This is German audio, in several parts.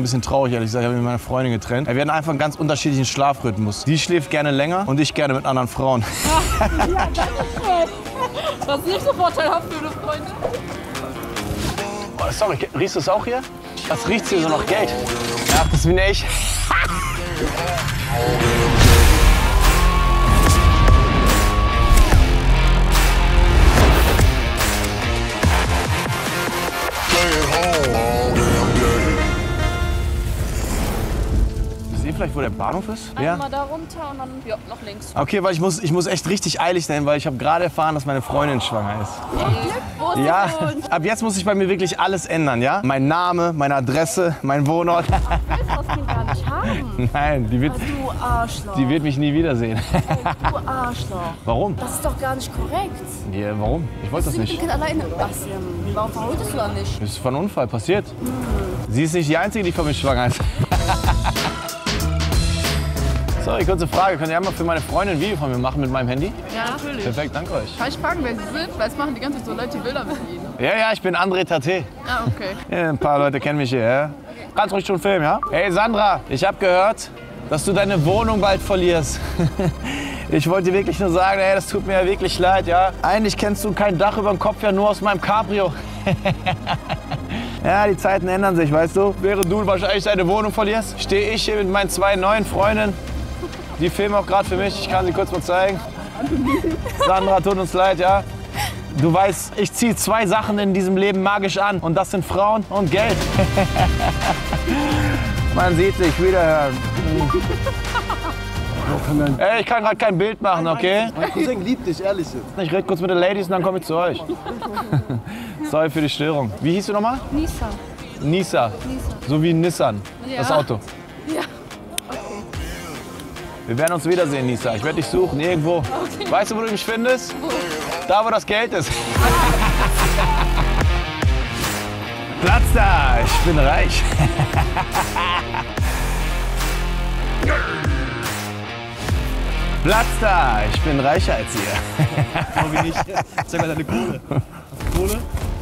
ein bisschen traurig, ehrlich gesagt. Ich habe mich mit meiner Freundin getrennt. Wir hatten einfach einen ganz unterschiedlichen Schlafrhythmus. Die schläft gerne länger und ich gerne mit anderen Frauen. Ja, das ist schön. Das ist nicht so vorteilhaft für eine Freundin. Oh, sorry, riechst du es auch hier? Das riecht hier so nach Geld. Ach, das bin ich. Seht vielleicht, wo der Bahnhof ist? Einmal da runter und dann ja, noch links. Okay, weil ich muss echt richtig eilig sein, weil ich habe gerade erfahren, dass meine Freundin schwanger ist. Wo ist Ja, die Wohnung? ab jetzt muss sich bei mir wirklich alles ändern, ja? Mein Name, meine Adresse, mein Wohnort. Willst du das Kind gar nicht haben? Nein, Du Arschloch. die wird mich nie wiedersehen. Du Arschloch. Warum? Das ist doch gar nicht korrekt. Ja, warum? Ich wollte das Du mit dem nicht. Kind alleine. Warum verhütest du dann nicht? Das ist von Unfall passiert. Sie ist nicht die Einzige, die von mir schwanger ist. Sorry, kurze Frage. Könnt ihr einmal für meine Freundin ein Video von mir machen mit meinem Handy? Ja, natürlich. Perfekt, danke euch. Kann ich fragen, wer Sie sind? Weil es machen die ganze Zeit so Leute Bilder mit Ihnen. Ja, ich bin André Tate. Ah, okay. Ja, ein paar Leute kennen mich hier, ja? Kannst ruhig schon filmen, ja? Hey Sandra, ich habe gehört, dass du deine Wohnung bald verlierst. Ich wollte dir wirklich nur sagen, hey, das tut mir ja wirklich leid, ja? Eigentlich kennst du kein Dach über dem Kopf, ja nur aus meinem Cabrio. Ja, die Zeiten ändern sich, weißt du? Während du wahrscheinlich deine Wohnung verlierst, stehe ich hier mit meinen 2 neuen Freundinnen. Die filmen auch gerade für mich, ich kann sie kurz mal zeigen. Sandra, tut uns leid, ja? Du weißt, ich ziehe 2 Sachen in diesem Leben magisch an und das sind Frauen und Geld. Man sieht sich, wiederhören. Ey, ich kann gerade kein Bild machen, okay? Mein Cousin liebt dich, ehrlich jetzt. Ich rede kurz mit den Ladies und dann komme ich zu euch. Sorry für die Störung. Wie hieß du nochmal? Nisa. Nisa. So wie Nissan, das Auto. Ja. Wir werden uns wiedersehen, Nisa. Ich werde dich suchen, irgendwo. Okay. Weißt du, wo du mich findest? Wo? Da, wo das Geld ist. Platz da, ich bin reich. Platz da, ich bin reicher als ihr. Wie nicht. Zeig mal deine Kohle. Kohle?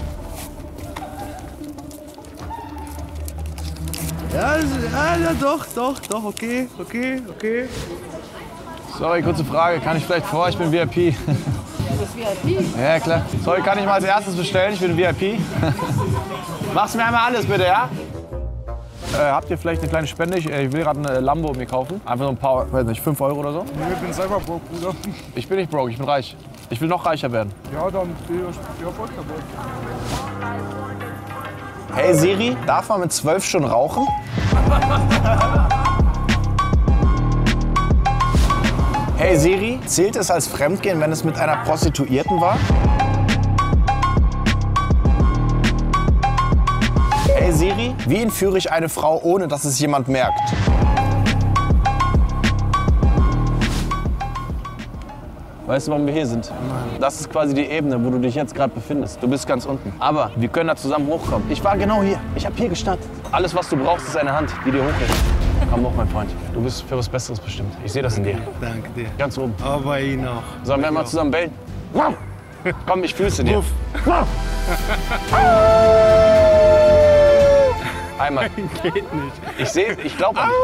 Ja, doch, okay. Sorry, kurze Frage. Kann ich vielleicht vor? Ich bin VIP. Du bist VIP. Ja, klar. Sorry, kann ich mal als erstes bestellen? Ich bin VIP. Mach's mir einmal alles, bitte, ja? Habt ihr vielleicht eine kleine Spende? Ich will gerade eine Lambo mir kaufen. Einfach so ein paar, weiß nicht, 5 Euro oder so. Ich bin selber broke, Bruder. Ich bin nicht broke, ich bin reich. Ich will noch reicher werden. Ja, dann viel Erfolg dabei. Hey Siri, darf man mit 12 schon rauchen? Hey Siri, zählt es als Fremdgehen, wenn es mit einer Prostituierten war? Hey Siri, wie entführe ich eine Frau, ohne dass es jemand merkt? Weißt du, warum wir hier sind? Das ist quasi die Ebene, wo du dich jetzt gerade befindest. Du bist ganz unten. Aber wir können da zusammen hochkommen. Ich war genau hier. Ich habe hier gestartet. Alles, was du brauchst, ist eine Hand, die dir hochhält. Komm hoch, mein Freund. Du bist für was Besseres bestimmt. Ich sehe das in dir. Danke dir. Ganz oben. Aber ihn auch. Sollen wir mal zusammen bellen? Komm, ich fühl's in dir. Einmal. Geht nicht. Ich sehe, ich glaube an.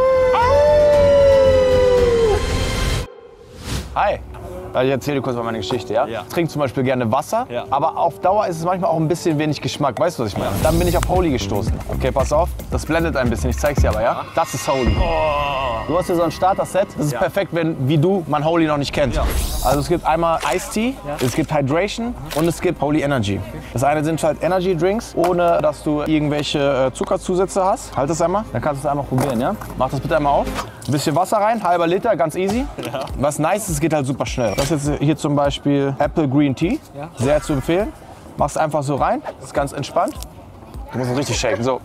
Hi. Ich erzähle dir kurz mal meine Geschichte, ja? Ich trinke zum Beispiel gerne Wasser, aber auf Dauer ist es manchmal auch ein bisschen wenig Geschmack. Weißt du, was ich meine? Dann bin ich auf Holy gestoßen. Okay, pass auf. Das blendet ein bisschen. Ich zeig's dir aber, ja? Das ist Holy. Du hast hier so ein Starter-Set. Das ist perfekt, wenn, wie du, man Holy noch nicht kennt. Also es gibt einmal Iced Tea, es gibt Hydration und es gibt Holy Energy. Das eine sind halt Energy Drinks, ohne dass du irgendwelche Zuckerzusätze hast. Halt das einmal, dann kannst du es einmal probieren, ja? Mach das bitte einmal auf. Ein bisschen Wasser rein, halber Liter, ganz easy. Was nice ist, geht halt super schnell. Das ist jetzt hier zum Beispiel Apple Green Tea, sehr zu empfehlen. Machst einfach so rein, das ist ganz entspannt. Du musst es richtig shaken, so.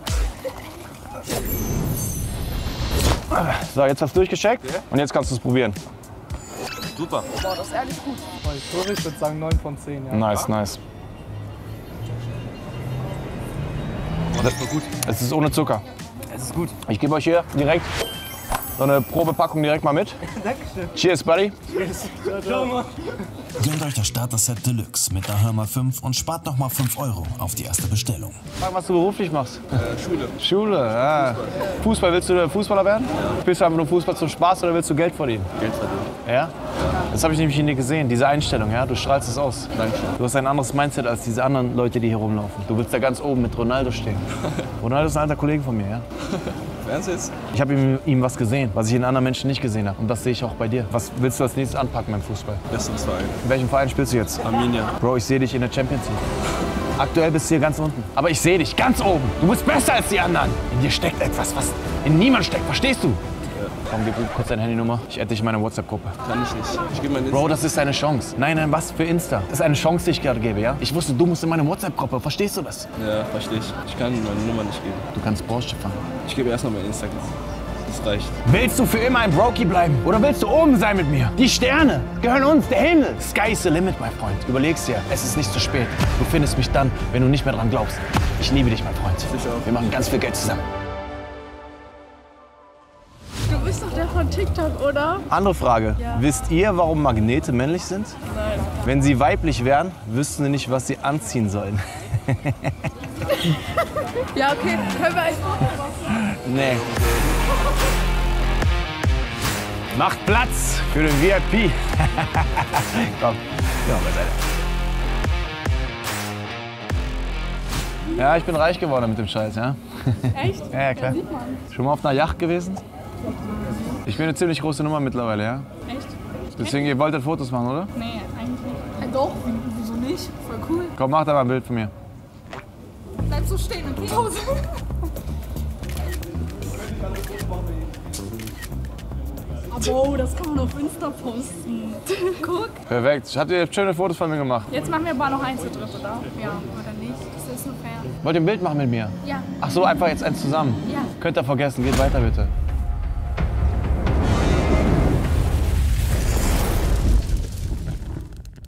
So, jetzt hast du durchgeschickt und jetzt kannst du es probieren. Super. Boah, das ist ehrlich gut. Ich würde sagen 9 von 10. Ja. Nice, nice. Das ist gut. Es ist ohne Zucker. Es ist gut. Ich gebe euch hier direkt so eine Probepackung direkt mal mit. Dankeschön. Cheers, Buddy. Ciao, Mann. Gönnt euch das Starter-Set Deluxe mit der Hörmer 5 und spart nochmal 5 Euro auf die erste Bestellung. Sag, was du beruflich machst. Schule. Schule, ja. Fußball, willst du Fußballer werden? Ja. Spielst du einfach nur Fußball zum Spaß oder willst du Geld verdienen? Geld verdienen. Ja? Das habe ich nämlich in dir gesehen, diese Einstellung, ja? Du strahlst es aus. Dankeschön. Du hast ein anderes Mindset als diese anderen Leute, die hier rumlaufen. Du willst da ganz oben mit Ronaldo stehen. Ronaldo ist ein alter Kollege von mir, ja? Ernst jetzt? Ich habe in ihm was gesehen, was ich in anderen Menschen nicht gesehen habe. Und das sehe ich auch bei dir. Was willst du als nächstes anpacken beim Fußball? Leistungsverein. In welchem Verein spielst du jetzt? Arminia. Bro, ich sehe dich in der Champions League. Aktuell bist du hier ganz unten. Aber ich sehe dich ganz oben. Du bist besser als die anderen. In dir steckt etwas, was in niemand steckt. Verstehst du? Ja. Komm, gib mir kurz deine Handynummer. Ich adde dich in meine WhatsApp-Gruppe. Kann ich nicht. Ich gebe meine Bro, das ist eine Chance. Nein, nein, was für Insta? Das ist eine Chance, die ich gerade gebe, ja? Ich wusste, du musst in meine WhatsApp-Gruppe. Verstehst du das? Ja, verstehe ich. Ich kann meine Nummer nicht geben. Du kannst Porsche fahren. Ich gebe erst noch mein Instagram. Das reicht. Willst du für immer ein Brokey bleiben? Oder willst du oben sein mit mir? Die Sterne gehören uns, der Himmel. Sky is the limit, mein Freund. Überleg's dir, es ist nicht zu spät. Du findest mich dann, wenn du nicht mehr dran glaubst. Ich liebe dich, mein Freund. Ich auch. Wir machen ganz viel Geld zusammen. Du bist doch der von TikTok, oder? Andere Frage. Ja. Wisst ihr, warum Magnete männlich sind? Nein. Wenn sie weiblich wären, wüssten sie nicht, was sie anziehen sollen. Ja, okay. Können wir einfach. Nee. Macht Platz für den VIP. Komm, ja, beiseite. Ja, ich bin reich geworden mit dem Scheiß, ja. Echt? Ja, ja, klar. Sieht man. Schon mal auf einer Yacht gewesen? Ich bin eine ziemlich große Nummer mittlerweile, ja. Echt? Deswegen, ihr wolltet Fotos machen, oder? Nee, eigentlich nicht. Doch, wieso nicht? Voll cool. Komm, mach da mal ein Bild von mir. Bleib so stehen, okay? Pause. Oh, das kann man auf Insta posten. Guck. Perfekt. Habt ihr schöne Fotos von mir gemacht? Jetzt machen wir aber noch eins zu dritt, oder? Ja, oder nicht? Das ist nur fair. Wollt ihr ein Bild machen mit mir? Ja. Ach so, einfach jetzt eins zusammen. Ja. Könnt ihr vergessen, geht weiter bitte.